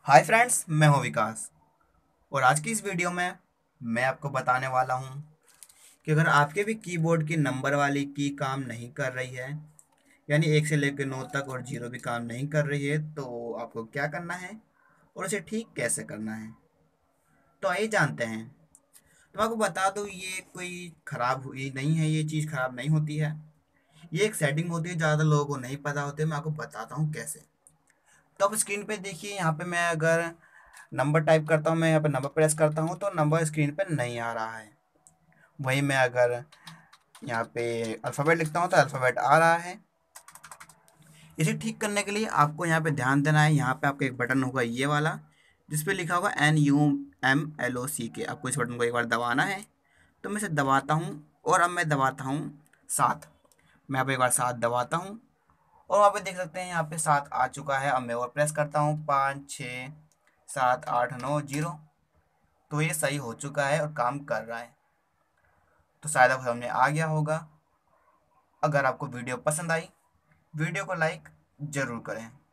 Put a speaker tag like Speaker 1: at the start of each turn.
Speaker 1: Hi friends, मैं हूं विकास। और आज की इस वीडियो में मैं आपको बताने वाला हूं कि अगर आपके भी कीबोर्ड की नंबर वाली की काम नहीं कर रही है, यानी 1 से लेकर 9 तक और 0 भी काम नहीं कर रही है, तो आपको क्या करना है और इसे ठीक कैसे करना है। तो आइए जानते हैं। तो मैं आपको बता दूं, ये कोई ख़राब हुई नहीं है, ये चीज़ ख़राब नहीं होती है। ये एक सेटिंग होती है, ज़्यादा लोगों को नहीं पता होती है। मैं आपको बताता हूँ कैसे। तो आप स्क्रीन पे देखिए, यहाँ पे मैं अगर नंबर टाइप करता हूँ, मैं यहाँ पे नंबर प्रेस करता हूँ तो नंबर स्क्रीन पे नहीं आ रहा है। वहीं मैं अगर यहाँ पे अल्फ़ाबेट लिखता हूँ तो अल्फ़ाबेट आ रहा है। इसे ठीक करने के लिए आपको यहाँ पे ध्यान देना है। यहाँ पे आपका एक बटन होगा, ये वाला, जिस पे लिखा होगा NUMLOCK। आपको इस बटन को एक बार दबाना है। तो मैं इसे दबाता हूँ और अब मैं दबाता हूँ 7। मैं यहाँ पे एक बार 7 दबाता हूँ और वहाँ पे देख सकते हैं, यहाँ पे 7 आ चुका है। अब मैं और प्रेस करता हूँ, 5 6 7 8 9 0। तो ये सही हो चुका है और काम कर रहा है। तो शायद अब समझ में आ गया होगा। अगर आपको वीडियो पसंद आई, वीडियो को लाइक ज़रूर करें।